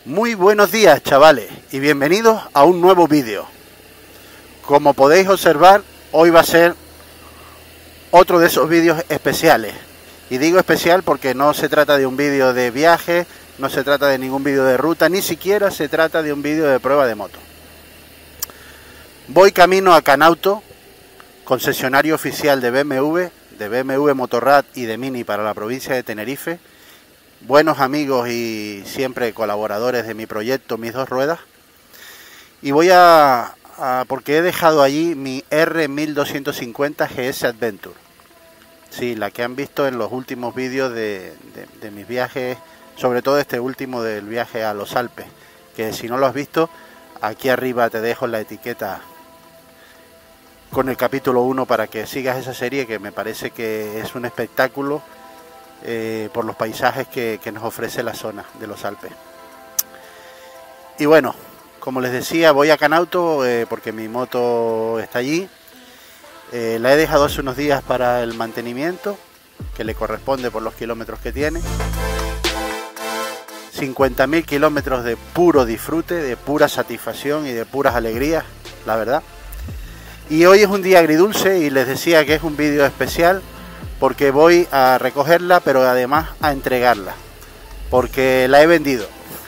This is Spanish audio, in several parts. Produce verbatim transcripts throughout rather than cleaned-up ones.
Muy buenos días, chavales, y bienvenidos a un nuevo vídeo. Como podéis observar, hoy va a ser otro de esos vídeos especiales. Y digo especial porque no se trata de un vídeo de viaje, no se trata de ningún vídeo de ruta, ni siquiera se trata de un vídeo de prueba de moto. Voy camino a Canauto, concesionario oficial de B M W, de B M W Motorrad y de Mini para la provincia de Tenerife. Buenos amigos y siempre colaboradores de mi proyecto Mis Dos Ruedas. Y voy a, a porque he dejado allí mi R mil doscientos cincuenta G S Adventure. Sí, la que han visto en los últimos vídeos de, de, de mis viajes, sobre todo este último del viaje a los Alpes. Que si no lo has visto, aquí arriba te dejo la etiqueta con el capítulo uno para que sigas esa serie, que me parece que es un espectáculo. Eh, por los paisajes que, que nos ofrece la zona de los Alpes. Y bueno, como les decía, voy a Canauto eh, porque mi moto está allí. Eh, la he dejado hace unos días para el mantenimiento que le corresponde por los kilómetros que tiene. cincuenta mil kilómetros de puro disfrute, de pura satisfacción y de puras alegrías, la verdad. Y hoy es un día agridulce y les decía que es un vídeo especial porque voy a recogerla, pero además a entregarla, porque la he vendido.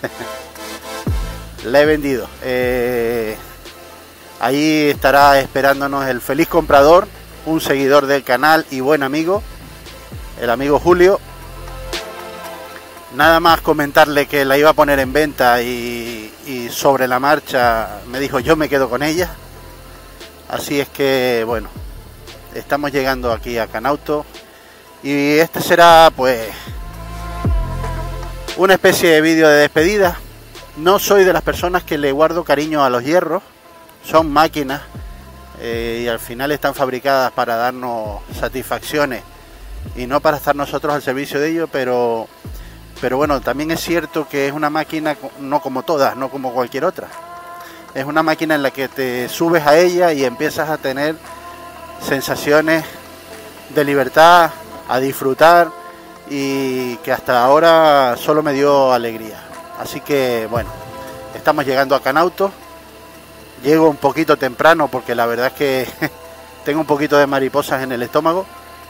La he vendido. Eh, ahí estará esperándonos el feliz comprador, un seguidor del canal y buen amigo, el amigo Julio. Nada más comentarle que la iba a poner en venta y, y sobre la marcha me dijo yo me quedo con ella. Así es que bueno, estamos llegando aquí a Canauto. Y este será pues una especie de vídeo de despedida. No soy de las personas que le guardo cariño a los hierros. Son máquinas eh, y al final están fabricadas para darnos satisfacciones y no para estar nosotros al servicio de ellos. Pero, pero bueno, también es cierto que es una máquina no como todas, no como cualquier otra. Es una máquina en la que te subes a ella y empiezas a tener sensaciones de libertad, a disfrutar, y que hasta ahora solo me dio alegría. Así que bueno, estamos llegando a Canauto. Llego un poquito temprano porque la verdad es que tengo un poquito de mariposas en el estómago.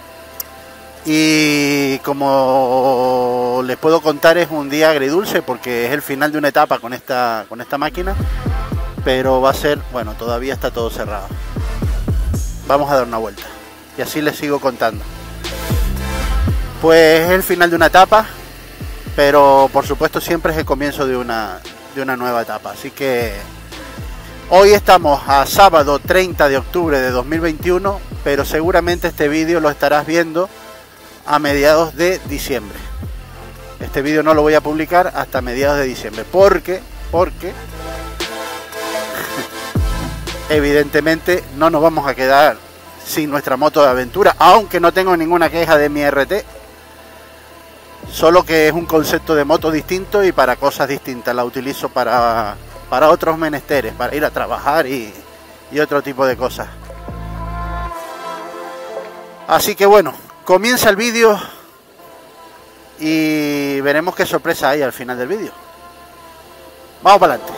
Y como les puedo contar, es un día agridulce porque es el final de una etapa con esta, con esta máquina. Pero va a ser, bueno, todavía está todo cerrado. Vamos a dar una vuelta y así les sigo contando. Pues es el final de una etapa, pero por supuesto siempre es el comienzo de una, de una nueva etapa. Así que hoy estamos a sábado treinta de octubre de dos mil veintiuno, pero seguramente este vídeo lo estarás viendo a mediados de diciembre. Este vídeo no lo voy a publicar hasta mediados de diciembre, porque, porque evidentemente no nos vamos a quedar sin nuestra moto de aventura, aunque no tengo ninguna queja de mi R T. Solo que es un concepto de moto distinto y para cosas distintas. La utilizo para, para otros menesteres, para ir a trabajar y, y otro tipo de cosas. Así que bueno, comienza el vídeo y veremos qué sorpresa hay al final del vídeo. Vamos para adelante.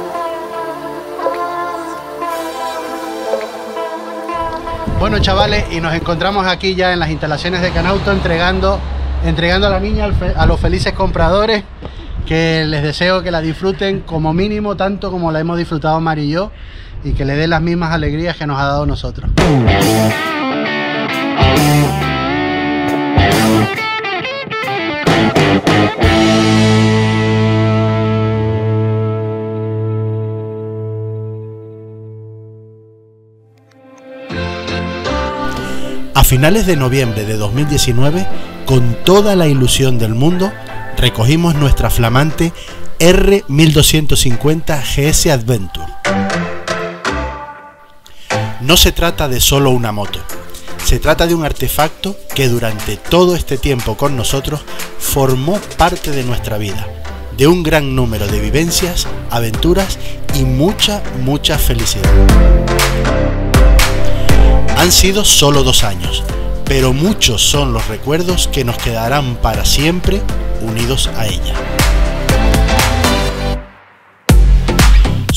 Bueno, chavales, y nos encontramos aquí ya en las instalaciones de Canauto entregando entregando a la niña a los felices compradores, que les deseo que la disfruten como mínimo tanto como la hemos disfrutado Mari y yo, y que le dé las mismas alegrías que nos ha dado nosotros. A finales de noviembre de dos mil diecinueve, con toda la ilusión del mundo, recogimos nuestra flamante R mil doscientos cincuenta G S Adventure. No se trata de solo una moto, se trata de un artefacto que durante todo este tiempo con nosotros formó parte de nuestra vida, de un gran número de vivencias, aventuras y mucha, mucha felicidad. Han sido solo dos años, pero muchos son los recuerdos que nos quedarán para siempre unidos a ella.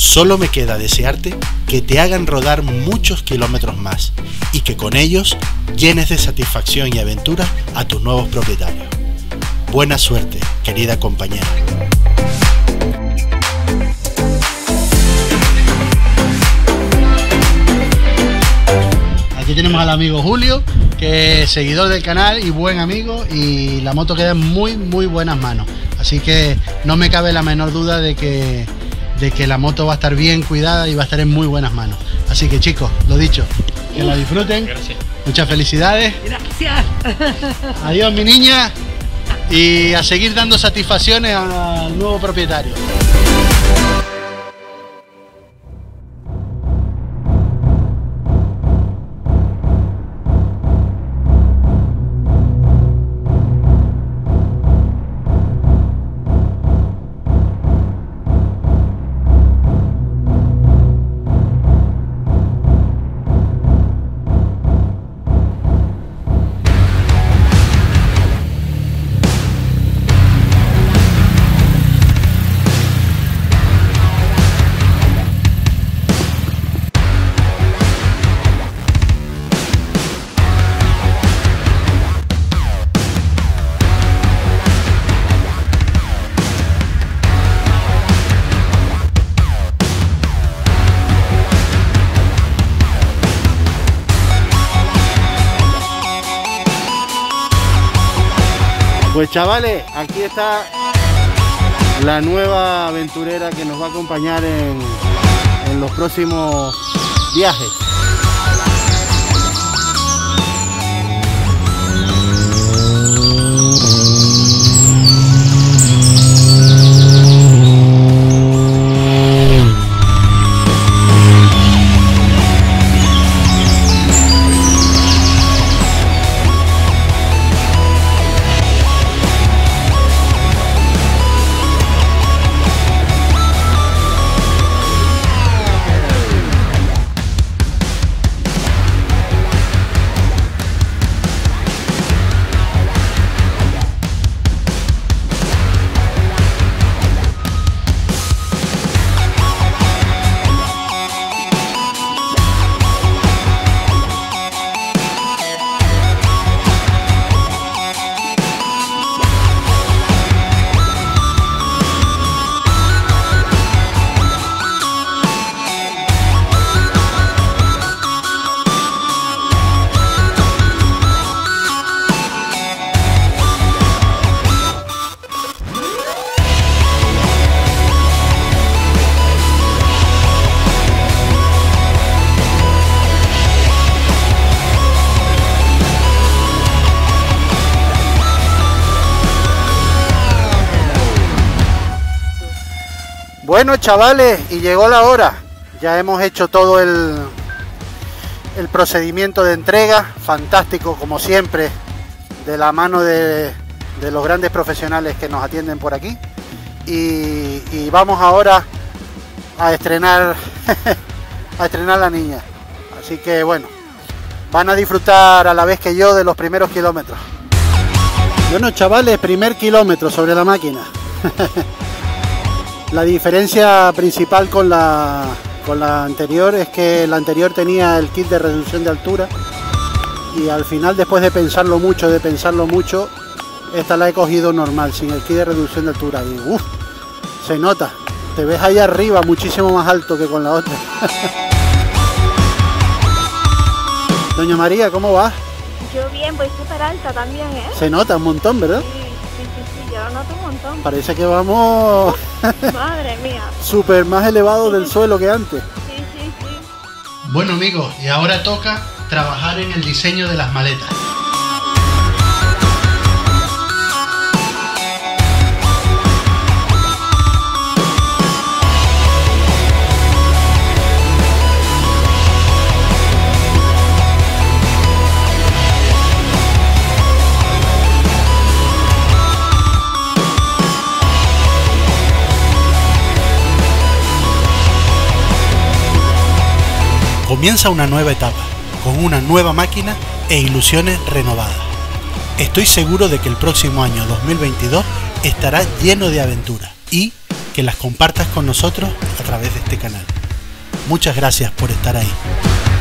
Solo me queda desearte que te hagan rodar muchos kilómetros más y que con ellos llenes de satisfacción y aventura a tus nuevos propietarios. Buena suerte, querida compañera. Aquí tenemos al amigo Julio, que es seguidor del canal y buen amigo, y la moto queda en muy muy buenas manos, así que no me cabe la menor duda de que, de que la moto va a estar bien cuidada y va a estar en muy buenas manos. Así que chicos, lo dicho, que la disfruten. Gracias. Muchas felicidades. Gracias. Adiós mi niña, y a seguir dando satisfacciones al nuevo propietario. Pues chavales, aquí está la nueva aventurera que nos va a acompañar en, en los próximos viajes. Bueno chavales, y llegó la hora. Ya hemos hecho todo el, el procedimiento de entrega, fantástico como siempre, de la mano de, de los grandes profesionales que nos atienden por aquí. Y, y vamos ahora a estrenar a estrenar la niña. Así que bueno, van a disfrutar a la vez que yo de los primeros kilómetros. Bueno chavales, primer kilómetro sobre la máquina. La diferencia principal con la, con la anterior es que la anterior tenía el kit de reducción de altura, y al final, después de pensarlo mucho, de pensarlo mucho, esta la he cogido normal, sin el kit de reducción de altura, y uff, se nota, te ves ahí arriba muchísimo más alto que con la otra. Doña María, ¿cómo va? Yo bien, voy súper alta también, ¿eh? Se nota un montón, ¿verdad? Sí, sí, sí, sí, yo lo noto un montón. Parece que vamos... Madre mía. Súper más elevado del suelo que antes. Sí, sí, sí. Bueno amigos, y ahora toca trabajar en el diseño de las maletas. Comienza una nueva etapa, con una nueva máquina e ilusiones renovadas. Estoy seguro de que el próximo año dos mil veintidós estará lleno de aventuras y que las compartas con nosotros a través de este canal. Muchas gracias por estar ahí.